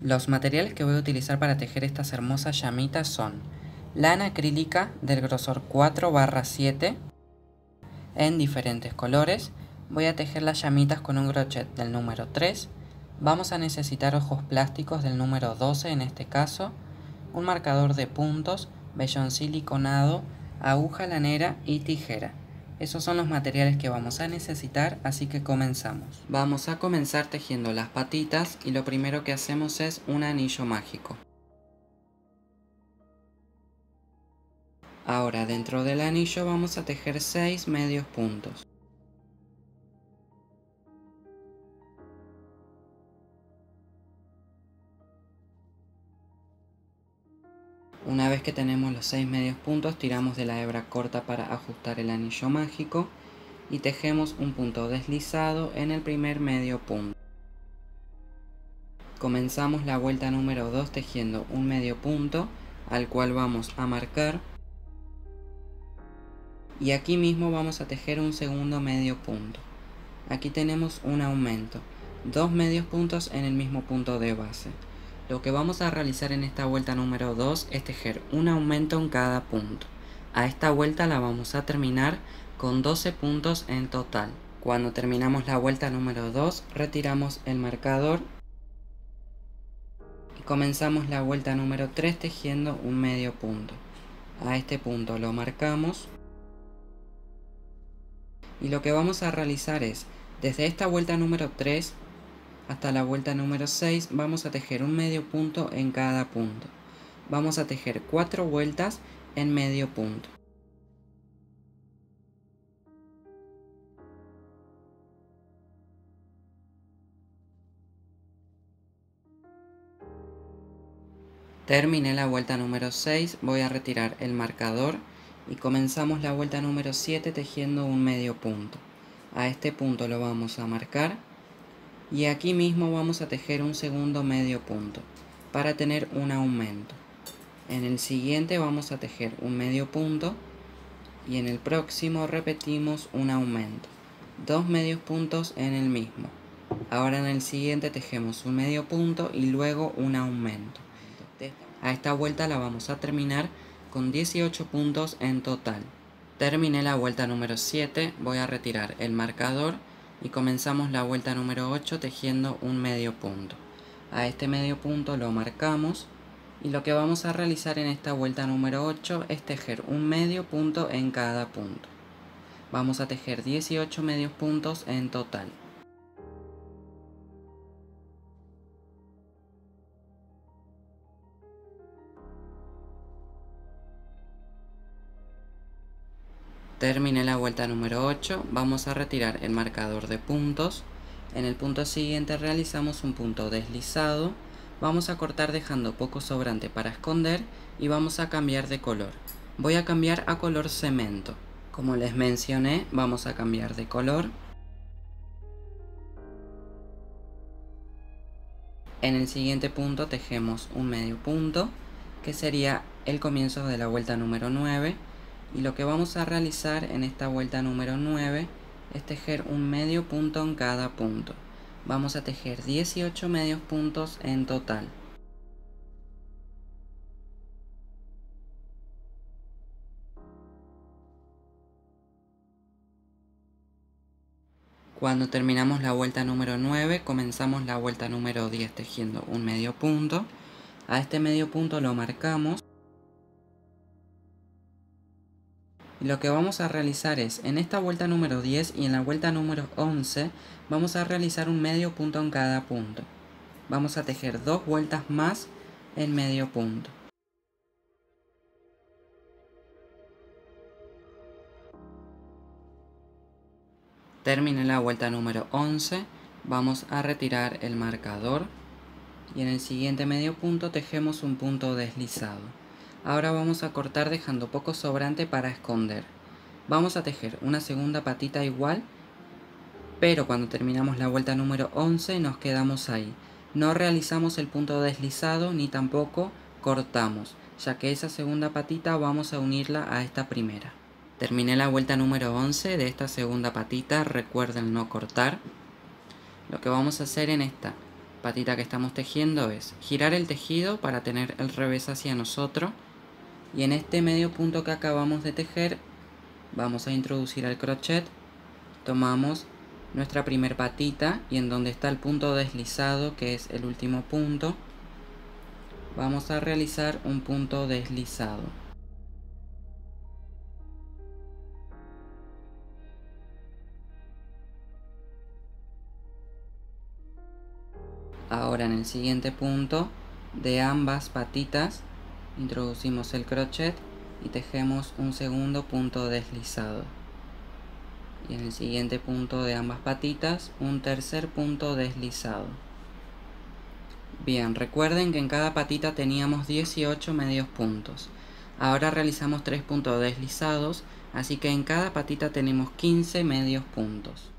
Los materiales que voy a utilizar para tejer estas hermosas llamitas son lana acrílica del grosor 4/7 en diferentes colores. Voy a tejer las llamitas con un crochet del número 3. Vamos a necesitar ojos plásticos del número 12 en este caso, un marcador de puntos, vellón siliconado, aguja lanera y tijera. Esos son los materiales que vamos a necesitar, así que comenzamos. Vamos a comenzar tejiendo las patitas y lo primero que hacemos es un anillo mágico. Ahora dentro del anillo vamos a tejer 6 medios puntos. Una vez que tenemos los 6 medios puntos, tiramos de la hebra corta para ajustar el anillo mágico y tejemos un punto deslizado en el primer medio punto. Comenzamos la vuelta número 2 tejiendo un medio punto al cual vamos a marcar, y aquí mismo vamos a tejer un segundo medio punto. Aquí tenemos un aumento, 2 medios puntos en el mismo punto de base. Lo que vamos a realizar en esta vuelta número 2 es tejer un aumento en cada punto. A esta vuelta la vamos a terminar con 12 puntos en total. Cuando terminamos la vuelta número 2, retiramos el marcador y comenzamos la vuelta número 3 tejiendo un medio punto. A este punto lo marcamos y lo que vamos a realizar es, desde esta vuelta número 3 hasta la vuelta número 6 vamos a tejer un medio punto en cada punto. Vamos a tejer 4 vueltas en medio punto. Terminé la vuelta número 6, voy a retirar el marcador y comenzamos la vuelta número 7 tejiendo un medio punto. A este punto lo vamos a marcar y aquí mismo vamos a tejer un segundo medio punto para tener un aumento. En el siguiente vamos a tejer un medio punto y en el próximo repetimos un aumento, 2 medios puntos en el mismo. Ahora en el siguiente tejemos un medio punto y luego un aumento. A esta vuelta la vamos a terminar con 18 puntos en total. Terminé la vuelta número 7, voy a retirar el marcador y comenzamos la vuelta número 8 tejiendo un medio punto. A este medio punto lo marcamos y lo que vamos a realizar en esta vuelta número 8 es tejer un medio punto en cada punto. Vamos a tejer 18 medios puntos en total. Terminé la vuelta número 8, vamos a retirar el marcador de puntos. En el punto siguiente realizamos un punto deslizado, vamos a cortar dejando poco sobrante para esconder y vamos a cambiar de color. Voy a cambiar a color cemento. Como les mencioné, vamos a cambiar de color. En el siguiente punto tejemos un medio punto, que sería el comienzo de la vuelta número 9. Y lo que vamos a realizar en esta vuelta número 9 es tejer un medio punto en cada punto. Vamos a tejer 18 medios puntos en total. Cuando terminamos la vuelta número 9, comenzamos la vuelta número 10 tejiendo un medio punto. A este medio punto lo marcamos. Y lo que vamos a realizar es, en esta vuelta número 10 y en la vuelta número 11, vamos a realizar un medio punto en cada punto. Vamos a tejer 2 vueltas más en medio punto. Terminé la vuelta número 11, vamos a retirar el marcador y en el siguiente medio punto tejemos un punto deslizado. Ahora vamos a cortar dejando poco sobrante para esconder. Vamos a tejer una segunda patita igual, pero cuando terminamos la vuelta número 11 nos quedamos ahí. No realizamos el punto deslizado ni tampoco cortamos, ya que esa segunda patita vamos a unirla a esta primera. Terminé la vuelta número 11 de esta segunda patita, recuerden no cortar. Lo que vamos a hacer en esta patita que estamos tejiendo es girar el tejido para tener el revés hacia nosotros, y en este medio punto que acabamos de tejer vamos a introducir el crochet, tomamos nuestra primer patita y en donde está el punto deslizado, que es el último punto, vamos a realizar un punto deslizado. Ahora en el siguiente punto de ambas patitas introducimos el crochet y tejemos un segundo punto deslizado. Y en el siguiente punto de ambas patitas un tercer punto deslizado. Bien, recuerden que en cada patita teníamos 18 medios puntos. Ahora realizamos 3 puntos deslizados, así que en cada patita tenemos 15 medios puntos.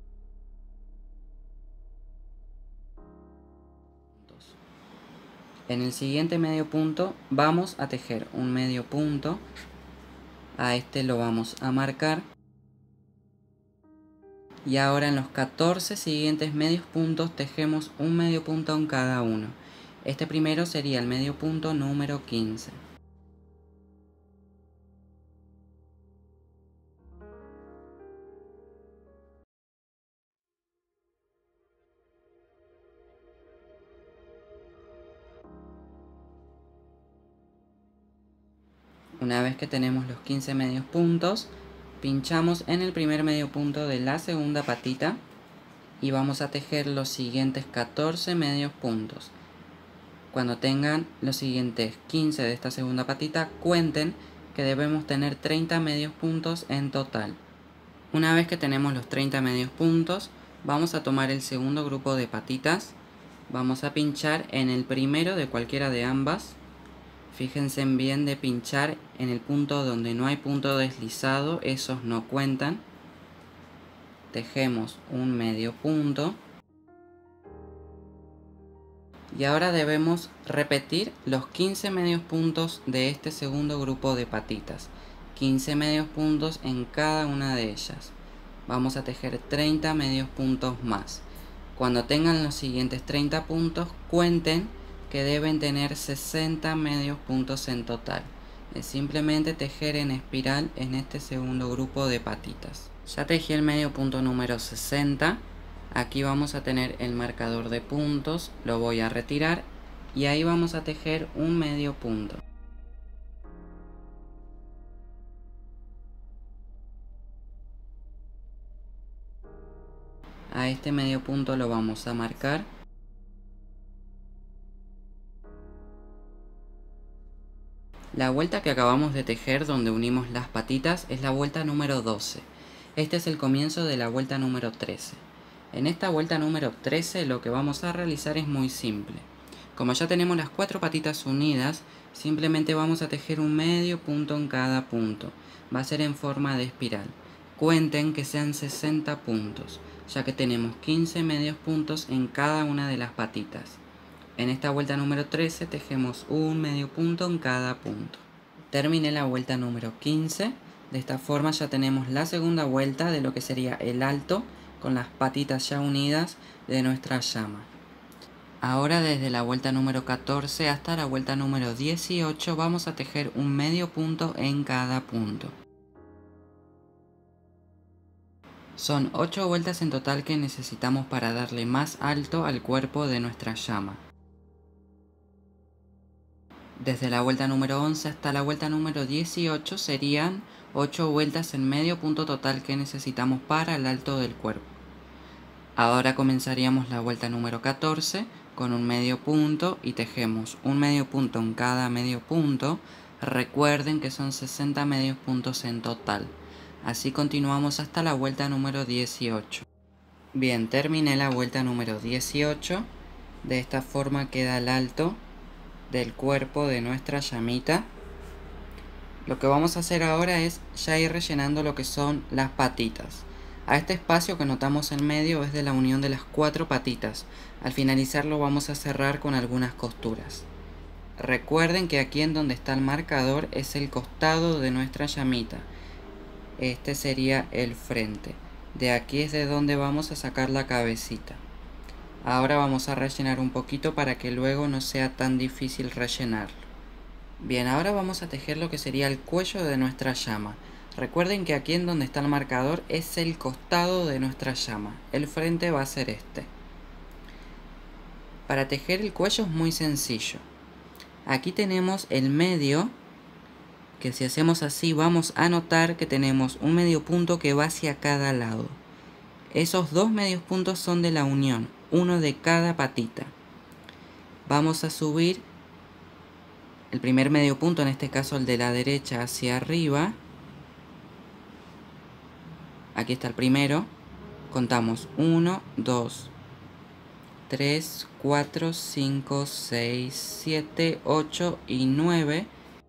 En el siguiente medio punto vamos a tejer un medio punto, a este lo vamos a marcar, y ahora en los 14 siguientes medios puntos tejemos un medio punto en cada uno. Este primero sería el medio punto número 15. Una vez que tenemos los 15 medios puntos, pinchamos en el primer medio punto de la segunda patita y vamos a tejer los siguientes 14 medios puntos. Cuando tengan los siguientes 15 de esta segunda patita, cuenten que debemos tener 30 medios puntos en total. Una vez que tenemos los 30 medios puntos, vamos a tomar el segundo grupo de patitas, vamos a pinchar en el primero de cualquiera de ambas. Fíjense bien de pinchar en el punto donde no hay punto deslizado, esos no cuentan. Tejemos un medio punto. Y ahora debemos repetir los 15 medios puntos de este segundo grupo de patitas. 15 medios puntos en cada una de ellas. Vamos a tejer 30 medios puntos más. Cuando tengan los siguientes 30 puntos, cuenten que deben tener 60 medios puntos en total. Es simplemente tejer en espiral en este segundo grupo de patitas. Ya tejí el medio punto número 60. Aquí vamos a tener el marcador de puntos, lo voy a retirar y ahí vamos a tejer un medio punto. A este medio punto lo vamos a marcar. La vuelta que acabamos de tejer donde unimos las patitas es la vuelta número 12. Este es el comienzo de la vuelta número 13. En esta vuelta número 13 lo que vamos a realizar es muy simple. Como ya tenemos las 4 patitas unidas, simplemente vamos a tejer un medio punto en cada punto. Va a ser en forma de espiral. Cuenten que sean 60 puntos, ya que tenemos 15 medios puntos en cada una de las patitas. En esta vuelta número 13 tejemos un medio punto en cada punto. Terminé la vuelta número 15. De esta forma ya tenemos la segunda vuelta de lo que sería el alto, con las patitas ya unidas de nuestra llama. Ahora desde la vuelta número 14 hasta la vuelta número 18 vamos a tejer un medio punto en cada punto. Son 8 vueltas en total que necesitamos para darle más alto al cuerpo de nuestra llama. Desde la vuelta número 11 hasta la vuelta número 18 serían 8 vueltas en medio punto total que necesitamos para el alto del cuerpo. Ahora comenzaríamos la vuelta número 14 con un medio punto y tejemos un medio punto en cada medio punto. Recuerden que son 60 medios puntos en total. Así continuamos hasta la vuelta número 18. Bien, terminé la vuelta número 18. De esta forma queda el alto del cuerpo de nuestra llamita. Lo que vamos a hacer ahora es ya ir rellenando lo que son las patitas. A este espacio que notamos en medio es de la unión de las 4 patitas. Al finalizarlo vamos a cerrar con algunas costuras. Recuerden que aquí en donde está el marcador es el costado de nuestra llamita. Este sería el frente. De aquí es de donde vamos a sacar la cabecita. Ahora vamos a rellenar un poquito para que luego no sea tan difícil rellenarlo. Bien, ahora vamos a tejer lo que sería el cuello de nuestra llama. Recuerden que aquí en donde está el marcador es el costado de nuestra llama. El frente va a ser este. Para tejer el cuello es muy sencillo. Aquí tenemos el medio, que si hacemos así vamos a notar que tenemos un medio punto que va hacia cada lado. Esos dos medios puntos son de la unión, uno de cada patita. Vamos a subir el primer medio punto, en este caso el de la derecha, hacia arriba. Aquí está el primero. Contamos 1, 2, 3, 4, 5, 6, 7, 8 y 9.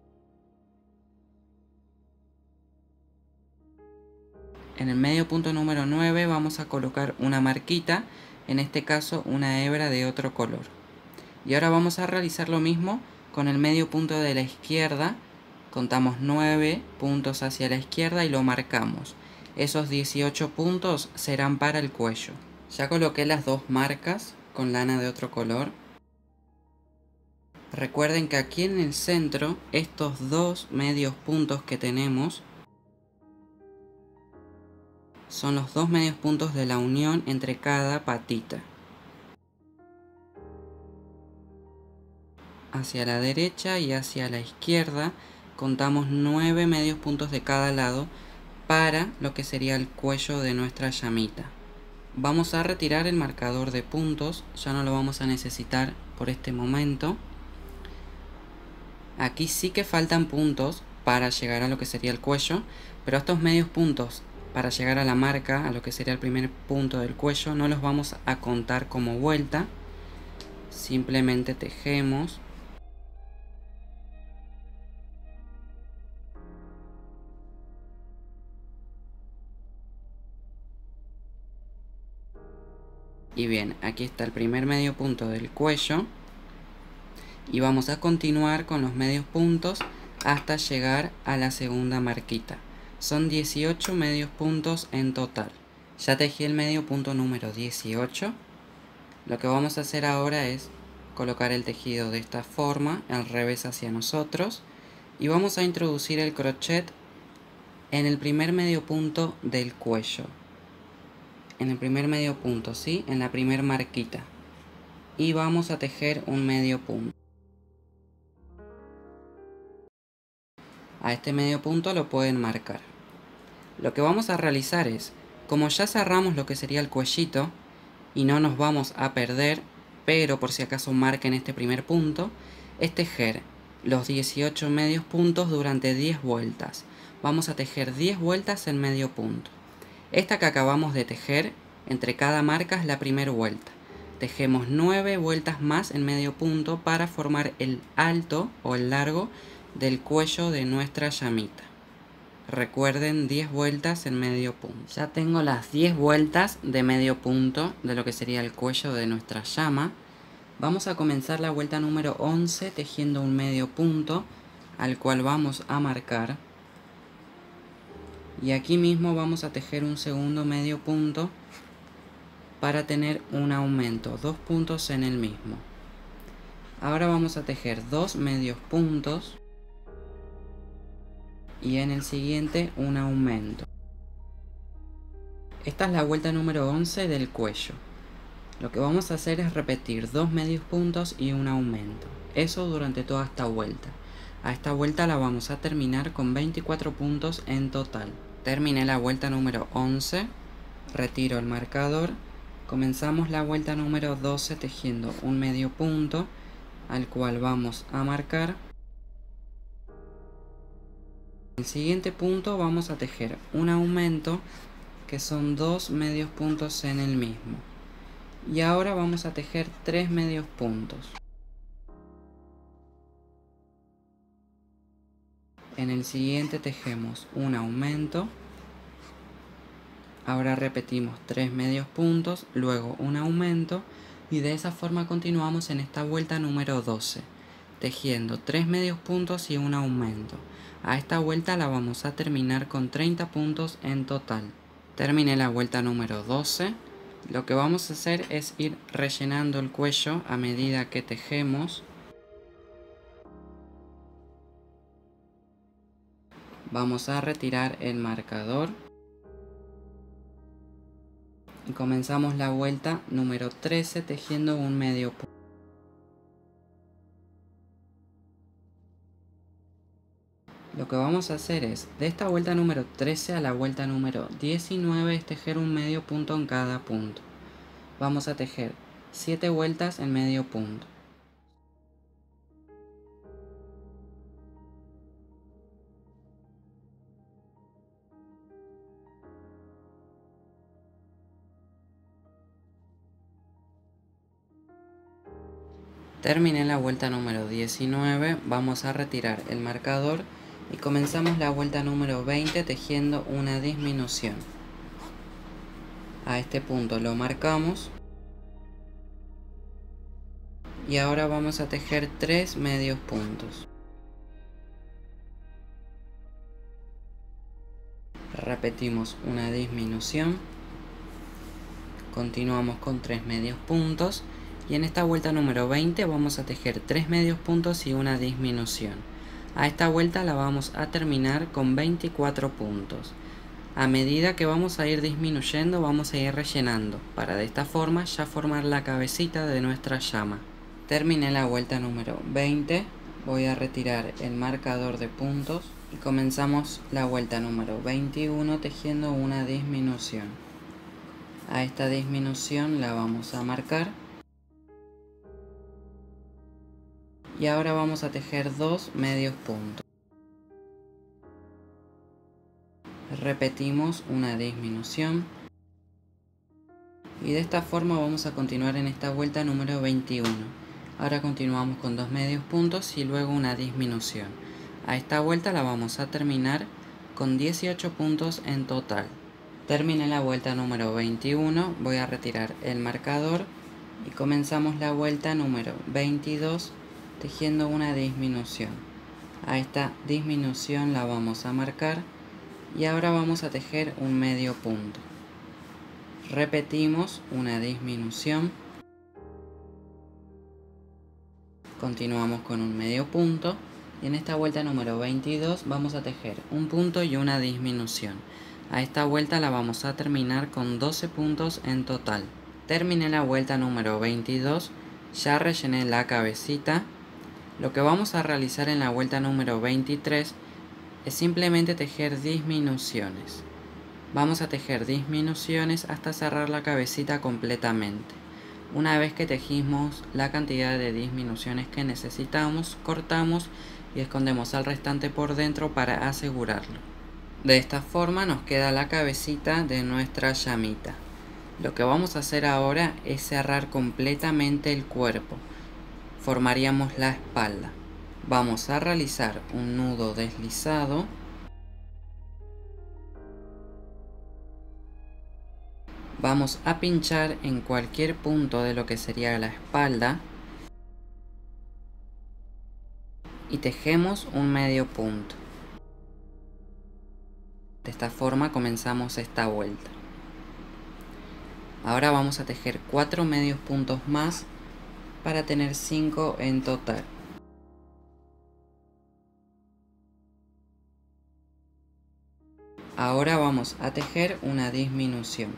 En el medio punto número 9 vamos a colocar una marquita, en este caso una hebra de otro color. Y ahora vamos a realizar lo mismo con el medio punto de la izquierda. Contamos 9 puntos hacia la izquierda y lo marcamos. Esos 18 puntos serán para el cuello. Ya coloqué las dos marcas con lana de otro color. Recuerden que aquí en el centro, estos dos medios puntos que tenemos son los dos medios puntos de la unión entre cada patita. Hacia la derecha y hacia la izquierda contamos 9 medios puntos de cada lado para lo que sería el cuello de nuestra llamita. Vamos a retirar el marcador de puntos, ya no lo vamos a necesitar por este momento. Aquí sí que faltan puntos para llegar a lo que sería el cuello, pero estos medios puntos para llegar a la marca, a lo que sería el primer punto del cuello, no los vamos a contar como vuelta. Simplemente tejemos. Y bien, aquí está el primer medio punto del cuello. Y vamos a continuar con los medios puntos hasta llegar a la segunda marquita. Son 18 medios puntos en total. Ya tejí el medio punto número 18. Lo que vamos a hacer ahora es colocar el tejido de esta forma, al revés hacia nosotros. Y vamos a introducir el crochet en el primer medio punto del cuello. En el primer medio punto, ¿sí? En la primera marquita. Y vamos a tejer un medio punto. A este medio punto lo pueden marcar. Lo que vamos a realizar es, como ya cerramos lo que sería el cuellito y no nos vamos a perder, pero por si acaso marquen este primer punto, es tejer los 18 medios puntos durante 10 vueltas. Vamos a tejer 10 vueltas en medio punto. Esta que acabamos de tejer, entre cada marca es la primera vuelta. Tejemos 9 vueltas más en medio punto para formar el alto o el largo del cuello de nuestra llamita. Recuerden 10 vueltas en medio punto. Ya tengo las 10 vueltas de medio punto de lo que sería el cuello de nuestra llama. Vamos a comenzar la vuelta número 11 tejiendo un medio punto al cual vamos a marcar. Y aquí mismo vamos a tejer un segundo medio punto para tener un aumento, 2 puntos en el mismo. Ahora vamos a tejer 2 medios puntos y en el siguiente un aumento. Esta es la vuelta número 11 del cuello. Lo que vamos a hacer es repetir 2 medios puntos y un aumento. Eso durante toda esta vuelta. A esta vuelta la vamos a terminar con 24 puntos en total. Terminé la vuelta número 11, retiro el marcador, comenzamos la vuelta número 12 tejiendo un medio punto al cual vamos a marcar. En el siguiente punto vamos a tejer un aumento que son 2 medios puntos en el mismo. Y ahora vamos a tejer 3 medios puntos. En el siguiente tejemos un aumento. Ahora repetimos 3 medios puntos, luego un aumento y de esa forma continuamos en esta vuelta número 12, tejiendo 3 medios puntos y un aumento. A esta vuelta la vamos a terminar con 30 puntos en total. Terminé la vuelta número 12, Lo que vamos a hacer es ir rellenando el cuello a medida que tejemos. Vamos a retirar el marcador y comenzamos la vuelta número 13 tejiendo un medio punto. Lo que vamos a hacer es, de esta vuelta número 13 a la vuelta número 19, es tejer un medio punto en cada punto. Vamos a tejer 7 vueltas en medio punto. Terminé la vuelta número 19, vamos a retirar el marcador y comenzamos la vuelta número 20 tejiendo una disminución. A este punto lo marcamos y ahora vamos a tejer 3 medios puntos. Repetimos una disminución, continuamos con 3 medios puntos y en esta vuelta número 20 vamos a tejer 3 medios puntos y una disminución. A esta vuelta la vamos a terminar con 24 puntos. A medida que vamos a ir disminuyendo, vamos a ir rellenando, para de esta forma ya formar la cabecita de nuestra llama. Terminé la vuelta número 20, voy a retirar el marcador de puntos y comenzamos la vuelta número 21 tejiendo una disminución. A esta disminución la vamos a marcar. Y ahora vamos a tejer 2 medios puntos. Repetimos una disminución. Y de esta forma vamos a continuar en esta vuelta número 21. Ahora continuamos con 2 medios puntos y luego una disminución. A esta vuelta la vamos a terminar con 18 puntos en total. Terminé la vuelta número 21, voy a retirar el marcador y comenzamos la vuelta número 22 tejiendo una disminución. A esta disminución la vamos a marcar y ahora vamos a tejer un medio punto. Repetimos una disminución, continuamos con un medio punto y en esta vuelta número 22 vamos a tejer un punto y una disminución. A esta vuelta la vamos a terminar con 12 puntos en total. Terminé la vuelta número 22, ya rellené la cabecita. Lo que vamos a realizar en la vuelta número 23 es simplemente tejer disminuciones. Vamos a tejer disminuciones hasta cerrar la cabecita completamente. Una vez que tejimos la cantidad de disminuciones que necesitamos, cortamos y escondemos al restante por dentro para asegurarlo. De esta forma nos queda la cabecita de nuestra llamita. Lo que vamos a hacer ahora es cerrar completamente el cuerpo. Formaríamos la espalda. Vamos a realizar un nudo deslizado. Vamos a pinchar en cualquier punto de lo que sería la espalda. Y tejemos un medio punto. De esta forma comenzamos esta vuelta. Ahora vamos a tejer 4 medios puntos más para tener 5 en total. Ahora vamos a tejer una disminución.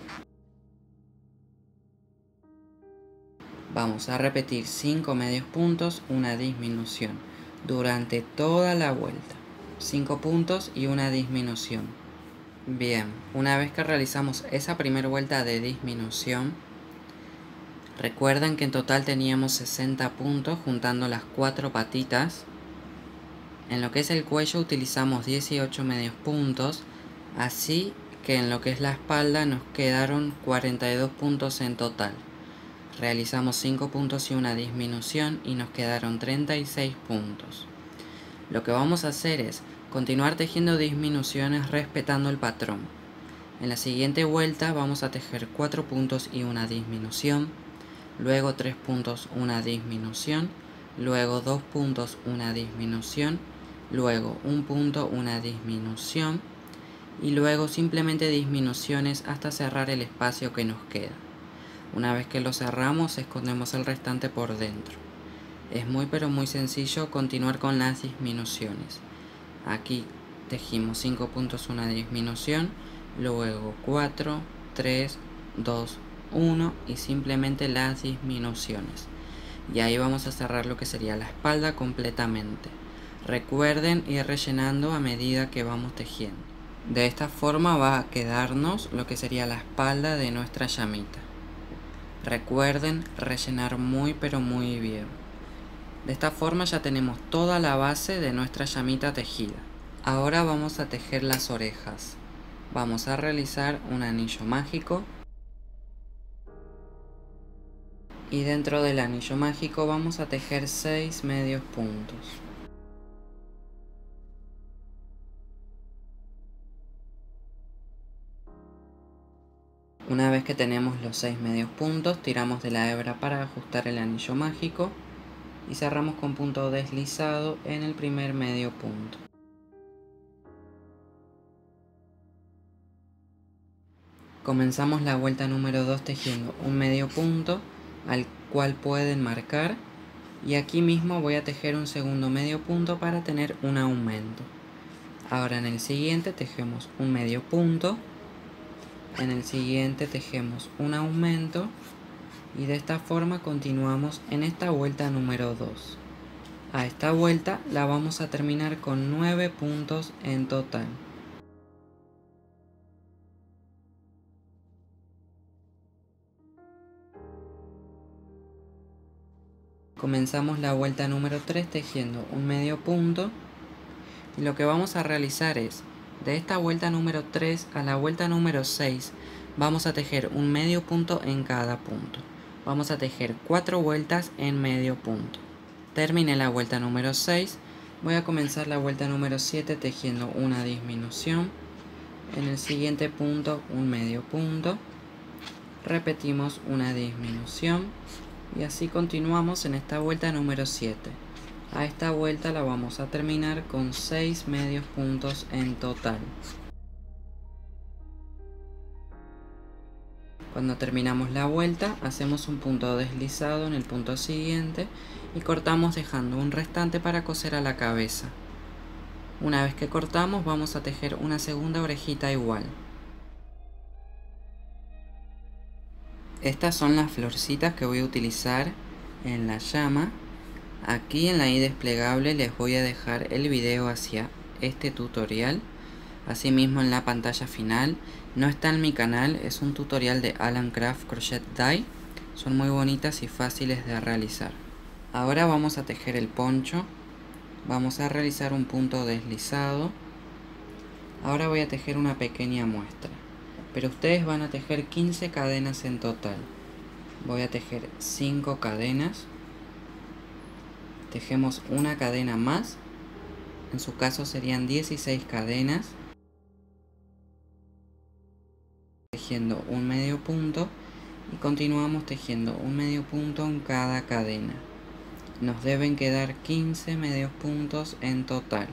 Vamos a repetir 5 medios puntos, una disminución durante toda la vuelta. 5 puntos y una disminución. Bien, una vez que realizamos esa primera vuelta de disminución, recuerden que en total teníamos 60 puntos juntando las 4 patitas. En lo que es el cuello utilizamos 18 medios puntos, así que en lo que es la espalda nos quedaron 42 puntos en total. Realizamos 5 puntos y una disminución y nos quedaron 36 puntos. Lo que vamos a hacer es continuar tejiendo disminuciones respetando el patrón. En la siguiente vuelta vamos a tejer 4 puntos y una disminución, luego 3 puntos, una disminución, luego 2 puntos, una disminución, luego 1 punto, una disminución y luego simplemente disminuciones hasta cerrar el espacio que nos queda. Una vez que lo cerramos, escondemos el restante por dentro. Es muy pero muy sencillo continuar con las disminuciones. Aquí tejimos 5 puntos una disminución, luego 4, 3, 2, 1 y simplemente las disminuciones. Y ahí vamos a cerrar lo que sería la espalda completamente. Recuerden ir rellenando a medida que vamos tejiendo. De esta forma va a quedarnos lo que sería la espalda de nuestra llamita. Recuerden rellenar muy pero muy bien. De esta forma ya tenemos toda la base de nuestra llamita tejida. Ahora vamos a tejer las orejas. Vamos a realizar un anillo mágico. Y dentro del anillo mágico vamos a tejer 6 medios puntos. Una vez que tenemos los 6 medios puntos, tiramos de la hebra para ajustar el anillo mágico y cerramos con punto deslizado en el primer medio punto. Comenzamos la vuelta número 2 tejiendo un medio punto al cual pueden marcar, y aquí mismo voy a tejer un segundo medio punto para tener un aumento. Ahora en el siguiente tejemos un medio punto, en el siguiente tejemos un aumento y de esta forma continuamos en esta vuelta número 2. A esta vuelta la vamos a terminar con 9 puntos en total. Comenzamos la vuelta número 3 tejiendo un medio punto, y lo que vamos a realizar es, de esta vuelta número 3 a la vuelta número 6, vamos a tejer un medio punto en cada punto. Vamos a tejer 4 vueltas en medio punto. Terminé la vuelta número 6, voy a comenzar la vuelta número 7 tejiendo una disminución. En el siguiente punto un medio punto, repetimos una disminución y así continuamos en esta vuelta número 7. A esta vuelta la vamos a terminar con 6 medios puntos en total. Cuando terminamos la vuelta, hacemos un punto deslizado en el punto siguiente y cortamos dejando un restante para coser a la cabeza. Una vez que cortamos, vamos a tejer una segunda orejita igual. Estas son las florcitas que voy a utilizar en la llama. Aquí en la i desplegable les voy a dejar el video hacia este tutorial. Asimismo en la pantalla final. No está en mi canal, es un tutorial de Alan Craft Crochet Die. Son muy bonitas y fáciles de realizar. Ahora vamos a tejer el poncho. Vamos a realizar un punto deslizado. Ahora voy a tejer una pequeña muestra, pero ustedes van a tejer 15 cadenas en total. Voy a tejer 5 cadenas. Tejemos una cadena más. En su caso serían 16 cadenas. Tejiendo un medio punto y continuamos tejiendo un medio punto en cada cadena. Nos deben quedar 15 medios puntos en total.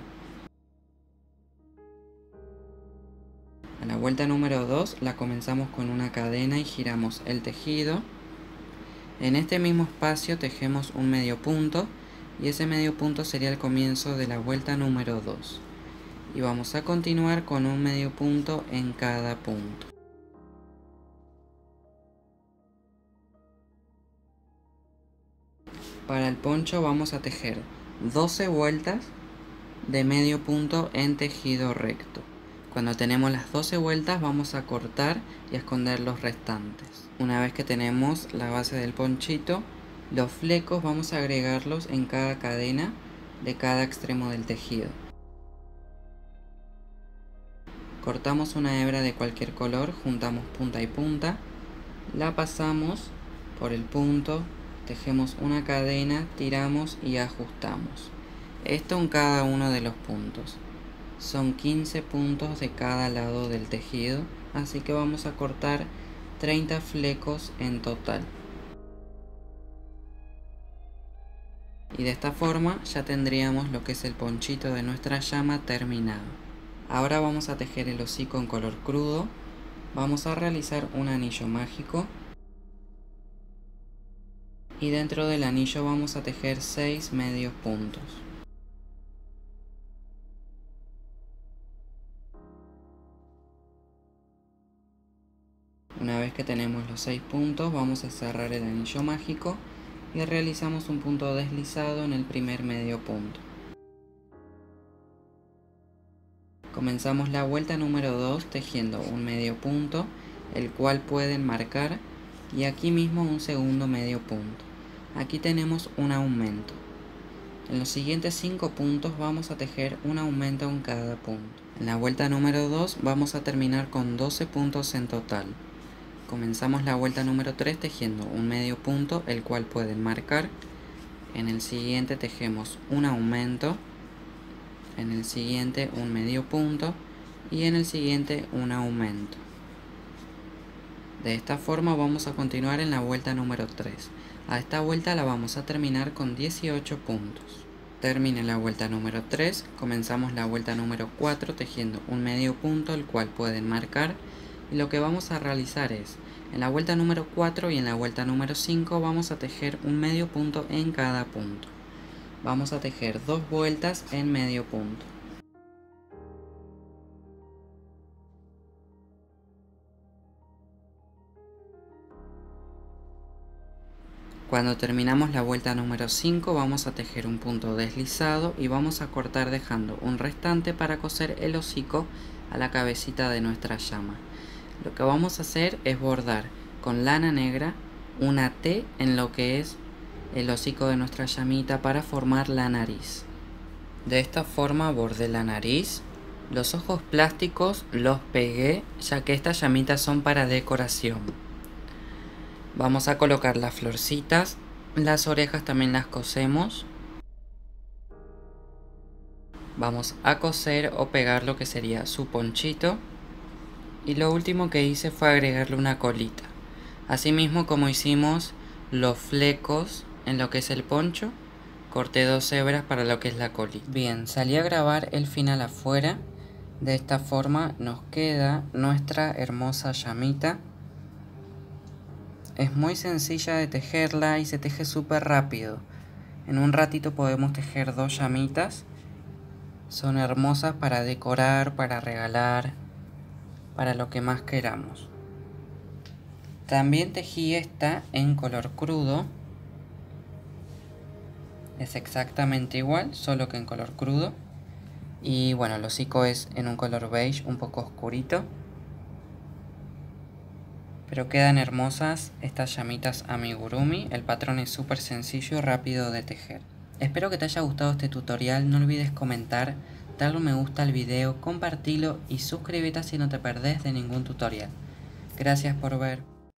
A la vuelta número 2 la comenzamos con una cadena y giramos el tejido. En este mismo espacio tejemos un medio punto y ese medio punto sería el comienzo de la vuelta número 2. Y vamos a continuar con un medio punto en cada punto. Para el poncho vamos a tejer 12 vueltas de medio punto en tejido recto. Cuando tenemos las 12 vueltas vamos a cortar y a esconder los restantes. Una vez que tenemos la base del ponchito, los flecos vamos a agregarlos en cada cadena de cada extremo del tejido. Cortamos una hebra de cualquier color, juntamos punta y punta, la pasamos por el punto, tejemos una cadena, tiramos y ajustamos. Esto en cada uno de los puntos. Son 15 puntos de cada lado del tejido, así que vamos a cortar 30 flecos en total. Y de esta forma ya tendríamos lo que es el ponchito de nuestra llama terminado. Ahora vamos a tejer el hocico en color crudo. Vamos a realizar un anillo mágico. y dentro del anillo vamos a tejer 6 medios puntos. Una vez que tenemos los 6 puntos, vamos a cerrar el anillo mágico y realizamos un punto deslizado en el primer medio punto. Comenzamos la vuelta número 2 tejiendo un medio punto, el cual pueden marcar, y aquí mismo un segundo medio punto. Aquí tenemos un aumento. En los siguientes 5 puntos vamos a tejer un aumento en cada punto. En la vuelta número 2 vamos a terminar con 12 puntos en total. Comenzamos la vuelta número 3 tejiendo un medio punto, el cual pueden marcar. En el siguiente tejemos un aumento, en el siguiente un medio punto y en el siguiente un aumento. De esta forma vamos a continuar en la vuelta número 3. A esta vuelta la vamos a terminar con 18 puntos. Termine la vuelta número 3, comenzamos la vuelta número 4 tejiendo un medio punto, el cual pueden marcar, y lo que vamos a realizar es, en la vuelta número 4 y en la vuelta número 5 vamos a tejer un medio punto en cada punto. Vamos a tejer 2 vueltas en medio punto. Cuando terminamos la vuelta número 5 vamos a tejer un punto deslizado y vamos a cortar dejando un restante para coser el hocico a la cabecita de nuestra llama. Lo que vamos a hacer es bordar con lana negra una T en lo que es el hocico de nuestra llamita para formar la nariz. De esta forma bordé la nariz. Los ojos plásticos los pegué ya que estas llamitas son para decoración. Vamos a colocar las florcitas, las orejas también las cosemos. Vamos a coser o pegar lo que sería su ponchito. Y lo último que hice fue agregarle una colita. Asimismo como hicimos los flecos en lo que es el poncho, corté 2 hebras para lo que es la colita. Bien, salí a grabar el final afuera. De esta forma nos queda nuestra hermosa llamita. Es muy sencilla de tejerla y se teje súper rápido. En un ratito podemos tejer 2 llamitas. Son hermosas para decorar, para regalar, para lo que más queramos. También tejí esta en color crudo. Es exactamente igual, solo que en color crudo. Y bueno, el hocico es en un color beige un poco oscurito. Pero quedan hermosas estas llamitas amigurumi. El patrón es súper sencillo y rápido de tejer. Espero que te haya gustado este tutorial. No olvides comentar, darle un me gusta al video, compartirlo y suscríbete si no te perdés de ningún tutorial. Gracias por ver.